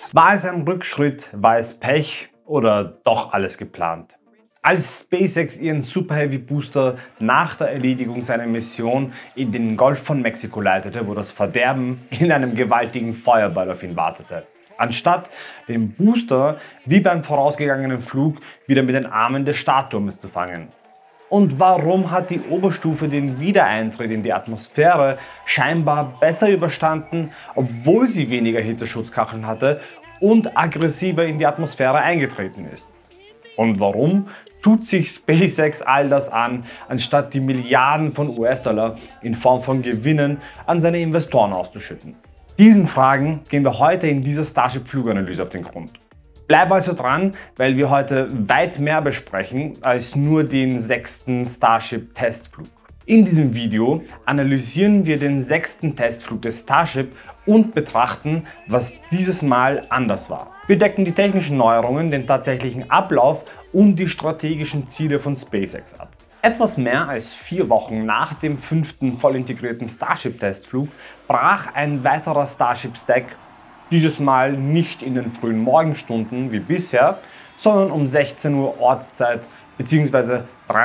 War es ein Rückschritt, war es Pech oder doch alles geplant? Als SpaceX ihren Super Heavy Booster nach der Erledigung seiner Mission in den Golf von Mexiko leitete, wo das Verderben in einem gewaltigen Feuerball auf ihn wartete, anstatt den Booster wie beim vorausgegangenen Flug wieder mit den Armen des Startturmes zu fangen. Und warum hat die Oberstufe den Wiedereintritt in die Atmosphäre scheinbar besser überstanden, obwohl sie weniger Hitzeschutzkacheln hatte und aggressiver in die Atmosphäre eingetreten ist? Und warum tut sich SpaceX all das an, anstatt die Milliarden von US-Dollar in Form von Gewinnen an seine Investoren auszuschütten? Diesen Fragen gehen wir heute in dieser Starship-Fluganalyse auf den Grund. Bleib also dran, weil wir heute weit mehr besprechen als nur den 6. Starship-Testflug. In diesem Video analysieren wir den 6. Testflug des Starship und betrachten, was dieses Mal anders war. Wir decken die technischen Neuerungen, den tatsächlichen Ablauf und die strategischen Ziele von SpaceX ab. Etwas mehr als 4 Wochen nach dem 5. voll integrierten Starship-Testflug brach ein weiterer Starship-Stack, dieses Mal nicht in den frühen Morgenstunden wie bisher, sondern um 16 Uhr Ortszeit bzw.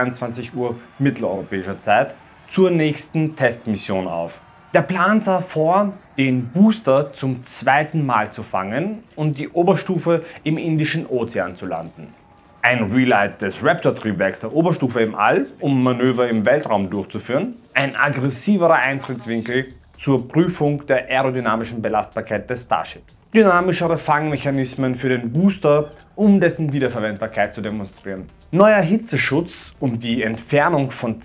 23 Uhr mitteleuropäischer Zeit zur nächsten Testmission auf. Der Plan sah vor, den Booster zum 2. Mal zu fangen und die Oberstufe im Indischen Ozean zu landen. Ein Relight des Raptor-Triebwerks der Oberstufe im All, um Manöver im Weltraum durchzuführen, ein aggressiverer Eintrittswinkel zur Prüfung der aerodynamischen Belastbarkeit des Starship, dynamischere Fangmechanismen für den Booster, um dessen Wiederverwendbarkeit zu demonstrieren, neuer Hitzeschutz und die Entfernung von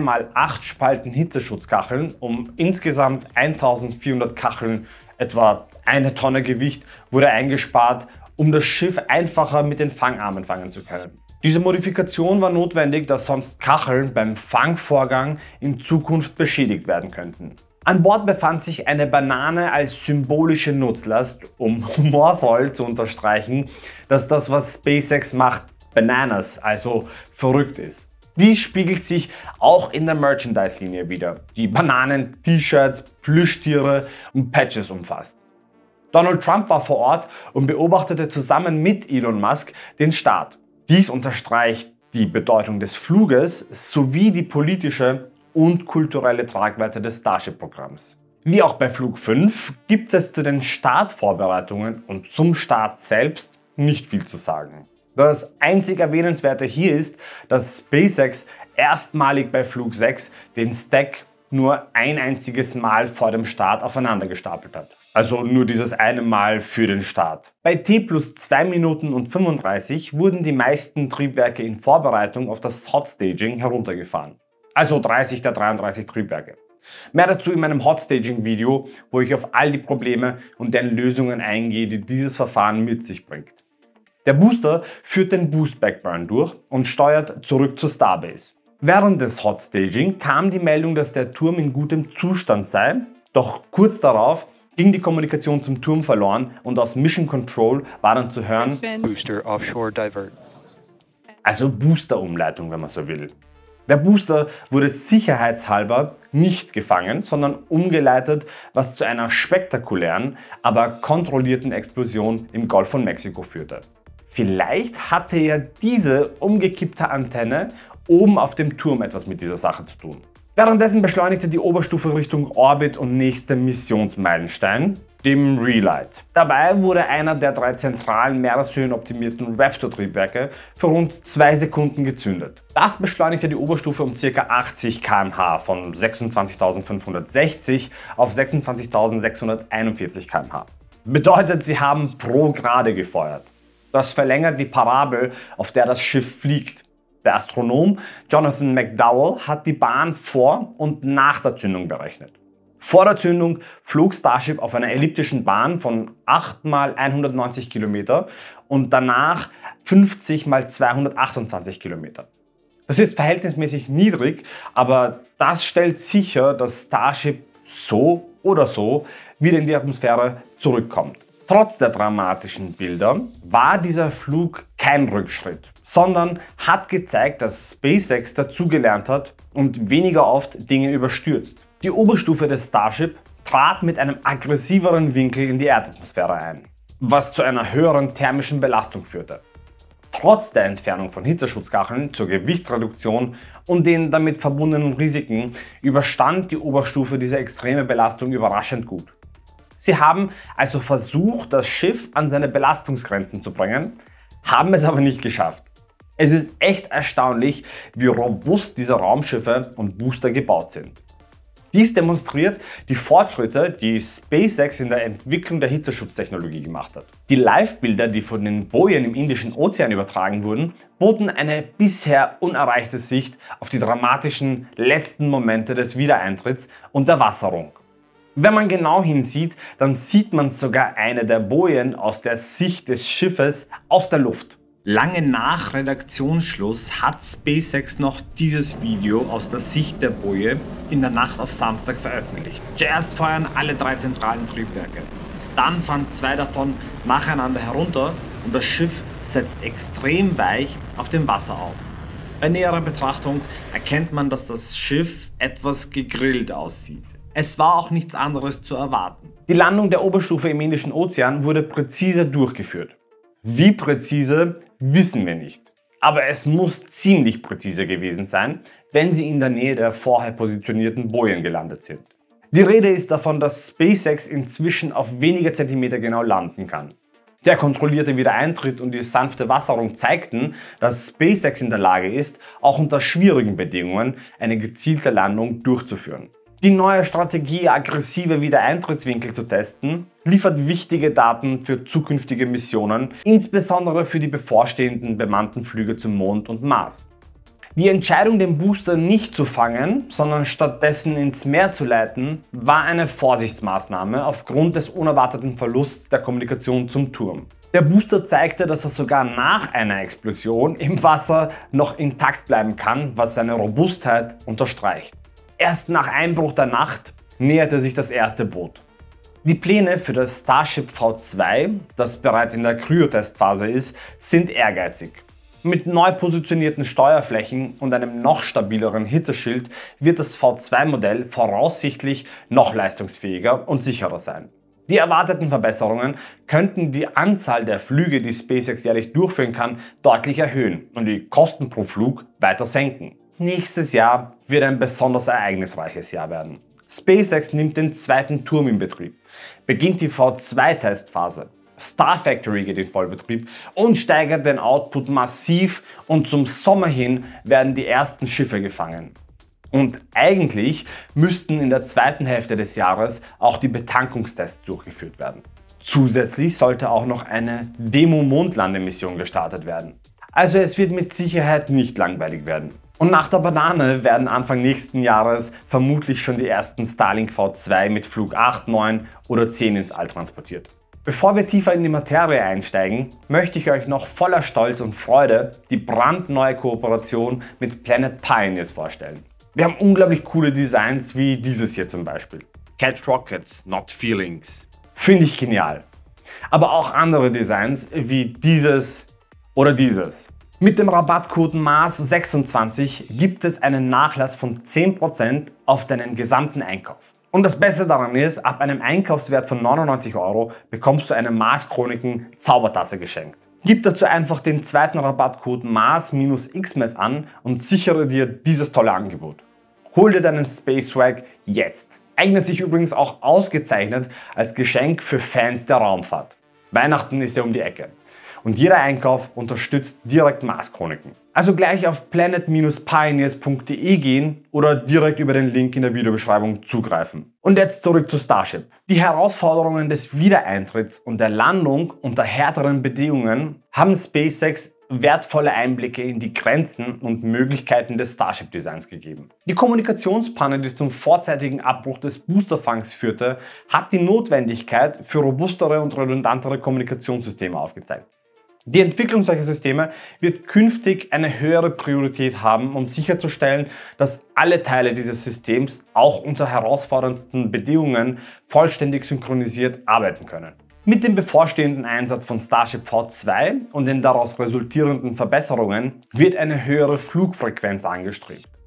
2x8 Spalten Hitzeschutzkacheln um insgesamt 1400 Kacheln, etwa 1 Tonne Gewicht, wurde eingespart, um das Schiff einfacher mit den Fangarmen fangen zu können. Diese Modifikation war notwendig, da sonst Kacheln beim Fangvorgang in Zukunft beschädigt werden könnten. An Bord befand sich eine Banane als symbolische Nutzlast, um humorvoll zu unterstreichen, dass das, was SpaceX macht, Bananas, also verrückt ist. Dies spiegelt sich auch in der Merchandise-Linie wider, die Bananen, T-Shirts, Plüschtiere und Patches umfasst. Donald Trump war vor Ort und beobachtete zusammen mit Elon Musk den Start. Dies unterstreicht die Bedeutung des Fluges sowie die politische und kulturelle Tragweite des Starship-Programms. Wie auch bei Flug 5 gibt es zu den Startvorbereitungen und zum Start selbst nicht viel zu sagen. Das einzig Erwähnenswerte hier ist, dass SpaceX erstmalig bei Flug 6 den Stack nur ein einziges Mal vor dem Start aufeinander gestapelt hat. Also nur dieses eine Mal für den Start. Bei T plus 2 Minuten und 35 wurden die meisten Triebwerke in Vorbereitung auf das Hot Staging heruntergefahren. Also 30 der 33 Triebwerke. Mehr dazu in meinem Hot Staging Video, wo ich auf all die Probleme und deren Lösungen eingehe, die dieses Verfahren mit sich bringt. Der Booster führt den Boost Backburn durch und steuert zurück zur Starbase. Während des Hot Staging kam die Meldung, dass der Turm in gutem Zustand sei, doch kurz darauf ging die Kommunikation zum Turm verloren und aus Mission Control war dann zu hören Booster offshore divert. Also Booster-Umleitung, wenn man so will. Der Booster wurde sicherheitshalber nicht gefangen, sondern umgeleitet, was zu einer spektakulären, aber kontrollierten Explosion im Golf von Mexiko führte. Vielleicht hatte ja diese umgekippte Antenne oben auf dem Turm etwas mit dieser Sache zu tun. Währenddessen beschleunigte die Oberstufe Richtung Orbit und nächster Missionsmeilenstein, dem Relight. Dabei wurde einer der 3 zentralen meereshöhenoptimierten Raptor-Triebwerke für rund 2 Sekunden gezündet. Das beschleunigte die Oberstufe um ca. 80 km/h von 26.560 auf 26.641 km/h. Bedeutet, sie haben pro Grade gefeuert. Das verlängert die Parabel, auf der das Schiff fliegt. Der Astronom Jonathan McDowell hat die Bahn vor und nach der Zündung berechnet. Vor der Zündung flog Starship auf einer elliptischen Bahn von 8 x 190 km und danach 50 x 228 km. Das ist verhältnismäßig niedrig, aber das stellt sicher, dass Starship so oder so wieder in die Atmosphäre zurückkommt. Trotz der dramatischen Bilder war dieser Flug kein Rückschritt, sondern hat gezeigt, dass SpaceX dazugelernt hat und weniger oft Dinge überstürzt. Die Oberstufe des Starship trat mit einem aggressiveren Winkel in die Erdatmosphäre ein. was zu einer höheren thermischen Belastung führte. Trotz der Entfernung von Hitzeschutzkacheln zur Gewichtsreduktion und den damit verbundenen Risiken überstand die Oberstufe diese extreme Belastung überraschend gut. Sie haben also versucht, das Schiff an seine Belastungsgrenzen zu bringen, haben es aber nicht geschafft. Es ist echt erstaunlich, wie robust diese Raumschiffe und Booster gebaut sind. Dies demonstriert die Fortschritte, die SpaceX in der Entwicklung der Hitzeschutztechnologie gemacht hat. Die Live-Bilder, die von den Bojen im Indischen Ozean übertragen wurden, boten eine bisher unerreichte Sicht auf die dramatischen letzten Momente des Wiedereintritts und der Wasserung. Wenn man genau hinsieht, dann sieht man sogar eine der Bojen aus der Sicht des Schiffes aus der Luft. Lange nach Redaktionsschluss hat SpaceX noch dieses Video aus der Sicht der Boje in der Nacht auf Samstag veröffentlicht. Zuerst feuern alle 3 zentralen Triebwerke. Dann fahren 2 davon nacheinander herunter und das Schiff setzt extrem weich auf dem Wasser auf. Bei näherer Betrachtung erkennt man, dass das Schiff etwas gegrillt aussieht. Es war auch nichts anderes zu erwarten. Die Landung der Oberstufe im Indischen Ozean wurde präzise durchgeführt. Wie präzise, wissen wir nicht. Aber es muss ziemlich präzise gewesen sein, wenn sie in der Nähe der vorher positionierten Bojen gelandet sind. Die Rede ist davon, dass SpaceX inzwischen auf wenige Zentimeter genau landen kann. Der kontrollierte Wiedereintritt und die sanfte Wasserung zeigten, dass SpaceX in der Lage ist, auch unter schwierigen Bedingungen eine gezielte Landung durchzuführen. Die neue Strategie, aggressive Wiedereintrittswinkel zu testen, liefert wichtige Daten für zukünftige Missionen, insbesondere für die bevorstehenden bemannten Flüge zum Mond und Mars. Die Entscheidung, den Booster nicht zu fangen, sondern stattdessen ins Meer zu leiten, war eine Vorsichtsmaßnahme aufgrund des unerwarteten Verlusts der Kommunikation zum Turm. Der Booster zeigte, dass er sogar nach einer Explosion im Wasser noch intakt bleiben kann, was seine Robustheit unterstreicht. Erst nach Einbruch der Nacht näherte sich das erste Boot. Die Pläne für das Starship V2, das bereits in der Kryotestphase ist, sind ehrgeizig. Mit neu positionierten Steuerflächen und einem noch stabileren Hitzeschild wird das V2-Modell voraussichtlich noch leistungsfähiger und sicherer sein. Die erwarteten Verbesserungen könnten die Anzahl der Flüge, die SpaceX jährlich durchführen kann, deutlich erhöhen und die Kosten pro Flug weiter senken. Nächstes Jahr wird ein besonders ereignisreiches Jahr werden. SpaceX nimmt den 2. Turm in Betrieb, beginnt die V2-Testphase, Star Factory geht in Vollbetrieb und steigert den Output massiv und zum Sommer hin werden die ersten Schiffe gefangen. Und eigentlich müssten in der zweiten Hälfte des Jahres auch die Betankungstests durchgeführt werden. Zusätzlich sollte auch noch eine Demo-Mondlandemission gestartet werden. Also es wird mit Sicherheit nicht langweilig werden. Und nach der Banane werden Anfang nächsten Jahres vermutlich schon die ersten Starlink V2 mit Flug 8, 9 oder 10 ins All transportiert. Bevor wir tiefer in die Materie einsteigen, möchte ich euch noch voller Stolz und Freude die brandneue Kooperation mit Planet Pioneers vorstellen. Wir haben unglaublich coole Designs wie dieses hier zum Beispiel. Catch Rockets, not Feelings. Finde ich genial. Aber auch andere Designs wie dieses oder dieses. Mit dem Rabattcode MARS26 gibt es einen Nachlass von 10% auf deinen gesamten Einkauf. Und das Beste daran ist, ab einem Einkaufswert von 99 € bekommst du eine Mars Chroniken Zaubertasse geschenkt. Gib dazu einfach den zweiten Rabattcode MARS-XMES an und sichere dir dieses tolle Angebot. Hol dir deinen Space Swag jetzt. Eignet sich übrigens auch ausgezeichnet als Geschenk für Fans der Raumfahrt. Weihnachten ist ja um die Ecke. Und jeder Einkauf unterstützt direkt Mars Chroniken. Also gleich auf planet-pioneers.de gehen oder direkt über den Link in der Videobeschreibung zugreifen. Und jetzt zurück zu Starship. Die Herausforderungen des Wiedereintritts und der Landung unter härteren Bedingungen haben SpaceX wertvolle Einblicke in die Grenzen und Möglichkeiten des Starship-Designs gegeben. Die Kommunikationspanne, die zum vorzeitigen Abbruch des Boosterfangs führte, hat die Notwendigkeit für robustere und redundantere Kommunikationssysteme aufgezeigt. Die Entwicklung solcher Systeme wird künftig eine höhere Priorität haben, um sicherzustellen, dass alle Teile dieses Systems auch unter herausforderndsten Bedingungen vollständig synchronisiert arbeiten können. Mit dem bevorstehenden Einsatz von Starship V2 und den daraus resultierenden Verbesserungen wird eine höhere Flugfrequenz angestrebt.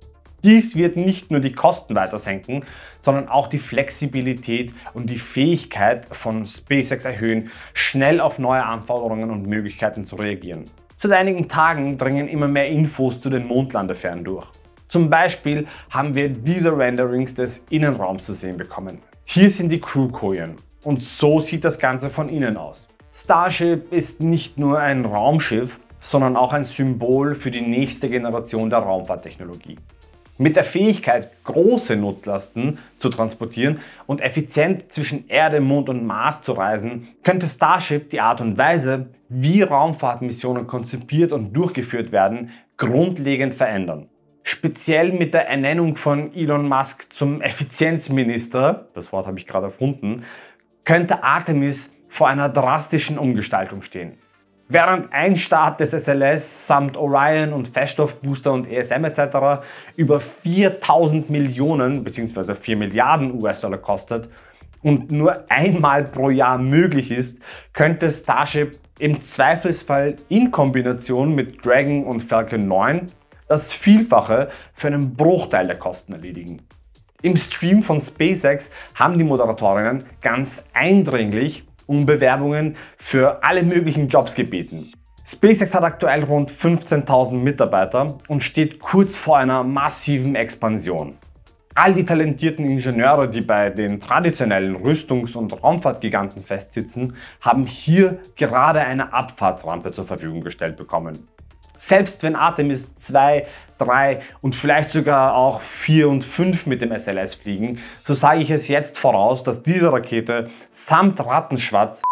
Dies wird nicht nur die Kosten weiter senken, sondern auch die Flexibilität und die Fähigkeit von SpaceX erhöhen, schnell auf neue Anforderungen und Möglichkeiten zu reagieren. Seit einigen Tagen dringen immer mehr Infos zu den Mondlandefähren durch. Zum Beispiel haben wir diese Renderings des Innenraums zu sehen bekommen. Hier sind die Crewkojen und so sieht das Ganze von innen aus. Starship ist nicht nur ein Raumschiff, sondern auch ein Symbol für die nächste Generation der Raumfahrttechnologie. Mit der Fähigkeit, große Nutzlasten zu transportieren und effizient zwischen Erde, Mond und Mars zu reisen, könnte Starship die Art und Weise, wie Raumfahrtmissionen konzipiert und durchgeführt werden, grundlegend verändern. Speziell mit der Ernennung von Elon Musk zum Effizienzminister, das Wort habe ich gerade erfunden, könnte Artemis vor einer drastischen Umgestaltung stehen. Während ein Start des SLS samt Orion und Feststoffbooster und ESM etc. über 4.000 Millionen bzw. 4 Milliarden US-Dollar kostet und nur einmal pro Jahr möglich ist, könnte Starship im Zweifelsfall in Kombination mit Dragon und Falcon 9 das Vielfache für einen Bruchteil der Kosten erledigen. Im Stream von SpaceX haben die Moderatorinnen ganz eindringlich um Bewerbungen für alle möglichen Jobs gebeten. SpaceX hat aktuell rund 15.000 Mitarbeiter und steht kurz vor einer massiven Expansion. All die talentierten Ingenieure, die bei den traditionellen Rüstungs- und Raumfahrtgiganten festsitzen, haben hier gerade eine Abfahrtsrampe zur Verfügung gestellt bekommen. Selbst wenn Artemis 2, 3 und vielleicht sogar auch 4 und 5 mit dem SLS fliegen, so sage ich es jetzt voraus, dass diese Rakete samt Rattenschwanz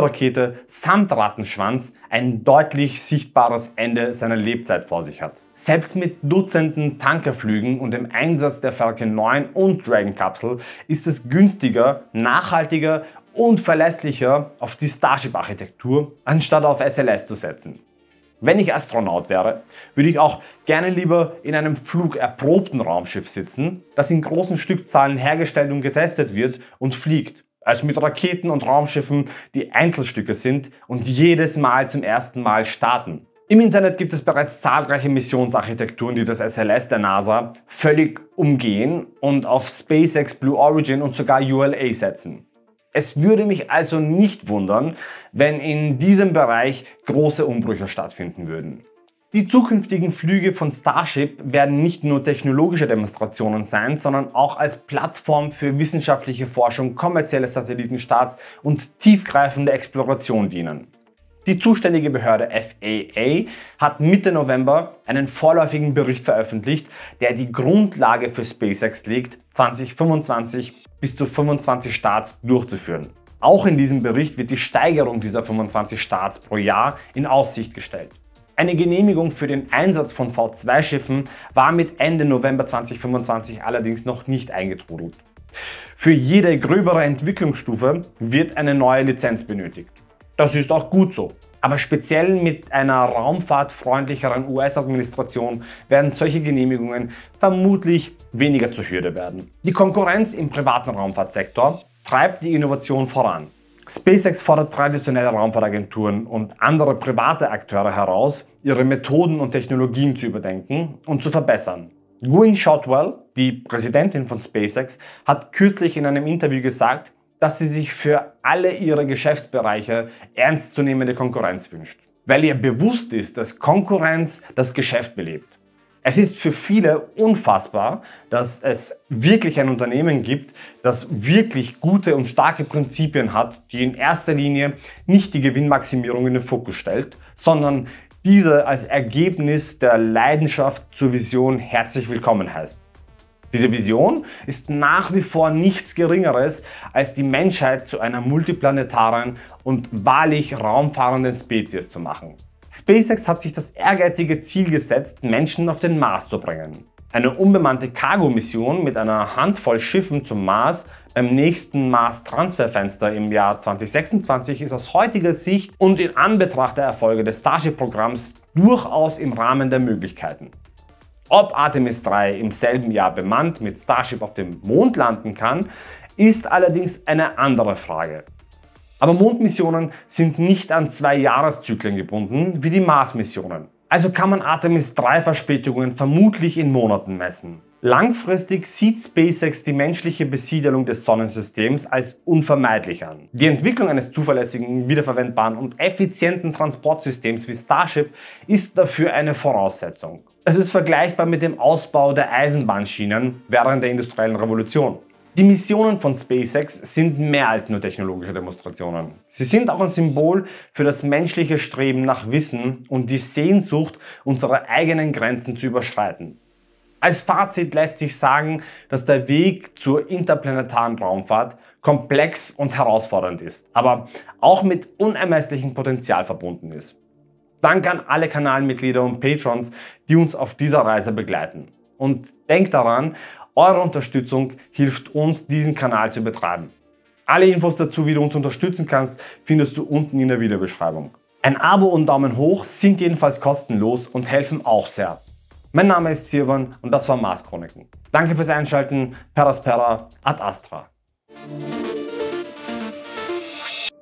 ein deutlich sichtbares Ende seiner Lebzeit vor sich hat. Selbst mit Dutzenden Tankerflügen und dem Einsatz der Falcon 9 und Dragon Kapsel ist es günstiger, nachhaltiger und verlässlicher auf die Starship-Architektur anstatt auf SLS zu setzen. Wenn ich Astronaut wäre, würde ich auch gerne lieber in einem flugerprobten Raumschiff sitzen, das in großen Stückzahlen hergestellt und getestet wird und fliegt, als mit Raketen und Raumschiffen, die Einzelstücke sind und jedes Mal zum ersten Mal starten. Im Internet gibt es bereits zahlreiche Missionsarchitekturen, die das SLS der NASA völlig umgehen und auf SpaceX, Blue Origin und sogar ULA setzen. Es würde mich also nicht wundern, wenn in diesem Bereich große Umbrüche stattfinden würden. Die zukünftigen Flüge von Starship werden nicht nur technologische Demonstrationen sein, sondern auch als Plattform für wissenschaftliche Forschung, kommerzielle Satellitenstarts und tiefgreifende Exploration dienen. Die zuständige Behörde FAA hat Mitte November einen vorläufigen Bericht veröffentlicht, der die Grundlage für SpaceX legt, 2025 bis zu 25 Starts durchzuführen. Auch in diesem Bericht wird die Steigerung dieser 25 Starts pro Jahr in Aussicht gestellt. Eine Genehmigung für den Einsatz von V2-Schiffen war mit Ende November 2025 allerdings noch nicht eingetrudelt. Für jede gröbere Entwicklungsstufe wird eine neue Lizenz benötigt. Das ist auch gut so. Aber speziell mit einer raumfahrtfreundlicheren US-Administration werden solche Genehmigungen vermutlich weniger zur Hürde werden. Die Konkurrenz im privaten Raumfahrtsektor treibt die Innovation voran. SpaceX fordert traditionelle Raumfahrtagenturen und andere private Akteure heraus, ihre Methoden und Technologien zu überdenken und zu verbessern. Gwynne Shotwell, die Präsidentin von SpaceX, hat kürzlich in einem Interview gesagt, dass sie sich für alle ihre Geschäftsbereiche ernstzunehmende Konkurrenz wünscht, weil ihr bewusst ist, dass Konkurrenz das Geschäft belebt. Es ist für viele unfassbar, dass es wirklich ein Unternehmen gibt, das wirklich gute und starke Prinzipien hat, die in erster Linie nicht die Gewinnmaximierung in den Fokus stellt, sondern diese als Ergebnis der Leidenschaft zur Vision herzlich willkommen heißt. Diese Vision ist nach wie vor nichts Geringeres, als die Menschheit zu einer multiplanetaren und wahrlich raumfahrenden Spezies zu machen. SpaceX hat sich das ehrgeizige Ziel gesetzt, Menschen auf den Mars zu bringen. Eine unbemannte Cargo-Mission mit einer Handvoll Schiffen zum Mars beim nächsten Mars-Transferfenster im Jahr 2026 ist aus heutiger Sicht und in Anbetracht der Erfolge des Starship-Programms durchaus im Rahmen der Möglichkeiten. Ob Artemis 3 im selben Jahr bemannt mit Starship auf dem Mond landen kann, ist allerdings eine andere Frage. Aber Mondmissionen sind nicht an 2 Jahreszyklen gebunden wie die Mars-Missionen. Also kann man Artemis 3 Verspätungen vermutlich in Monaten messen. Langfristig sieht SpaceX die menschliche Besiedelung des Sonnensystems als unvermeidlich an. Die Entwicklung eines zuverlässigen, wiederverwendbaren und effizienten Transportsystems wie Starship ist dafür eine Voraussetzung. Es ist vergleichbar mit dem Ausbau der Eisenbahnschienen während der industriellen Revolution. Die Missionen von SpaceX sind mehr als nur technologische Demonstrationen. Sie sind auch ein Symbol für das menschliche Streben nach Wissen und die Sehnsucht, unsere eigenen Grenzen zu überschreiten. Als Fazit lässt sich sagen, dass der Weg zur interplanetaren Raumfahrt komplex und herausfordernd ist, aber auch mit unermesslichem Potenzial verbunden ist. Danke an alle Kanalmitglieder und Patrons, die uns auf dieser Reise begleiten. Und denkt daran, eure Unterstützung hilft uns, diesen Kanal zu betreiben. Alle Infos dazu, wie du uns unterstützen kannst, findest du unten in der Videobeschreibung. Ein Abo und Daumen hoch sind jedenfalls kostenlos und helfen auch sehr. Mein Name ist Sirwan und das war Mars Chroniken. Danke fürs Einschalten, Peraspera, Ad Astra.